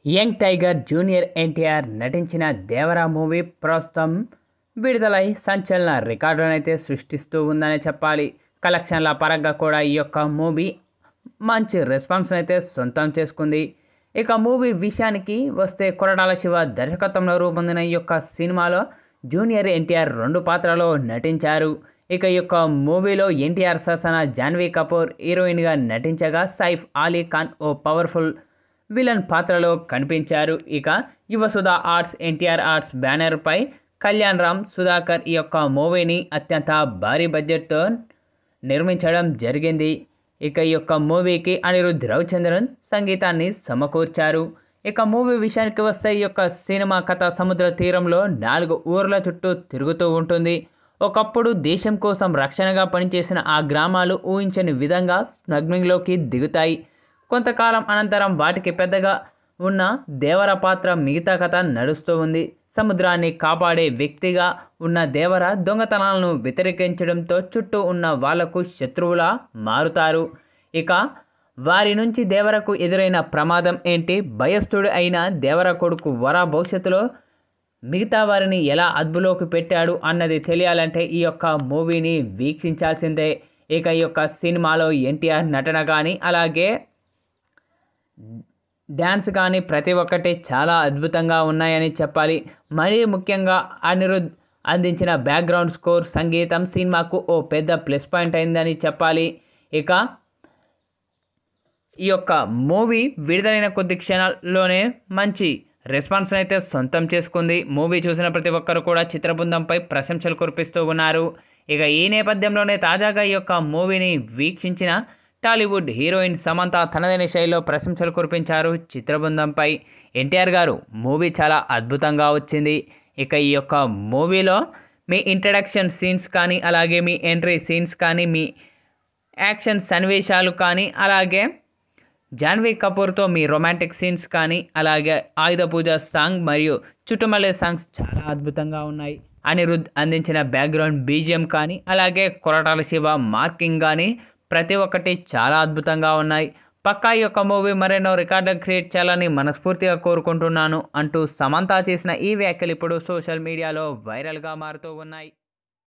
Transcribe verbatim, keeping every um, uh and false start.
Young tiger junior NTR నటించిన Devara movie ప్రస్తుతం విడుదలై సంచలన రికార్డులనైతే సృష్టిస్తూ ఉందనే చెప్పాలి. కలెక్షన్ల పరంగా కూడా ఈ యొక్క మూవీ మంచి రెస్పాన్స్ అయితే సొంతం చేసుకుంది. ఇక మూవీ విషయానికి వస్తే కొరటాల శివ దర్శకత్వంలో రూపొందిన ఈ యొక్క సినిమాలో జూనియర్ ఎన్టీఆర్ రెండు పాత్రలో నటించారు. ఇక ఈ యొక్క మూవీలో ఎన్టీఆర్ సరసన జాన్వీ కపూర్ హీరోయిన్గా నటించగా సైఫ్ అలీ ఖాన్ ఓ పవర్ఫుల్ విలన్ పాత్రలో కనిపించారు. ఇక యువసుధ ఆర్ట్స్ ఎన్టీఆర్ ఆర్ట్స్ బ్యానర్పై కళ్యాణ్ రామ్ సుధాకర్ ఈ యొక్క మూవీని అత్యంత భారీ బడ్జెట్తో నిర్మించడం జరిగింది. ఇక ఈ యొక్క మూవీకి అనిరుద్ రవిచంద్రన్ సంగీతాన్ని సమకూర్చారు. ఇక మూవీ విషయానికి వస్తే ఈ యొక్క సినిమా కథ సముద్ర తీరంలో నాలుగు ఊర్ల చుట్టూ తిరుగుతూ ఉంటుంది. ఒకప్పుడు దేశం కోసం రక్షణగా పనిచేసిన ఆ గ్రామాలు ఊహించని విధంగా స్మగ్లింగ్లోకి దిగుతాయి. కొంతకాలం అనంతరం వాటికి పెద్దగా ఉన్న దేవర పాత్ర మిగతా కథ నడుస్తూ ఉంది. సముద్రాన్ని కాపాడే వ్యక్తిగా ఉన్న దేవర దొంగతనాలను వ్యతిరేకించడంతో చుట్టూ ఉన్న వాళ్లకు శత్రువులా మారుతారు. ఇక వారి నుంచి దేవరకు ఎదురైన ప్రమాదం ఏంటి, భయస్థుడు అయిన దేవర కొడుకు వర భవిష్యత్తులో మిగతా వారిని ఎలా అదుపులోకి పెట్టాడు అన్నది తెలియాలంటే ఈ యొక్క మూవీని వీక్షించాల్సిందే. ఇక ఈ యొక్క సినిమాలో ఎన్టీఆర్ నటన కానీ అలాగే డ్యాన్స్ కానీ ప్రతి ఒక్కటి చాలా అద్భుతంగా ఉన్నాయని చెప్పాలి. మరీ ముఖ్యంగా అనిరుద్ అందించిన బ్యాక్గ్రౌండ్ స్కోర్ సంగీతం సినిమాకు ఓ పెద్ద ప్లస్ పాయింట్ అయిందని చెప్పాలి. ఇక ఈ యొక్క మూవీ విడుదలైన కొద్ది క్షణాల్లోనే మంచి రెస్పాన్స్ అయితే సొంతం చేసుకుంది. మూవీ చూసిన ప్రతి ఒక్కరు కూడా చిత్రబృందంపై ప్రశంసలు కురిపిస్తూ ఉన్నారు. ఇక ఈ నేపథ్యంలోనే తాజాగా ఈ యొక్క మూవీని వీక్షించిన టాలీవుడ్ హీరోయిన్ సమంత తనదైన శైలిలో ప్రశంసలు కురిపించారు చిత్రబృందంపై. ఎన్టీఆర్ గారు మూవీ చాలా అద్భుతంగా వచ్చింది. ఇక ఈ యొక్క మూవీలో మీ ఇంట్రడక్షన్ సీన్స్ కానీ అలాగే మీ ఎంట్రీ సీన్స్ కానీ మీ యాక్షన్ సన్నివేశాలు కానీ అలాగే జాన్వీ కపూర్తో మీ రొమాంటిక్ సీన్స్ కానీ అలాగే ఆయుధ పూజ సాంగ్ మరియు చుట్టుమల్లే సాంగ్స్ చాలా అద్భుతంగా ఉన్నాయి. అనిరుద్ అందించిన బ్యాక్గ్రౌండ్ బీజిఎం కానీ అలాగే కొరటాల శివ మార్కింగ్ కానీ ప్రతి ఒక్కటి చాలా అద్భుతంగా ఉన్నాయి. పక్కా ఈ యొక్క మూవీ మరెన్నో రికార్డు క్రియేట్ చేయాలని మనస్ఫూర్తిగా కోరుకుంటున్నాను అంటూ సమంత చేసిన ఈ వ్యాఖ్యలు ఇప్పుడు సోషల్ మీడియాలో వైరల్గా మారుతూ ఉన్నాయి.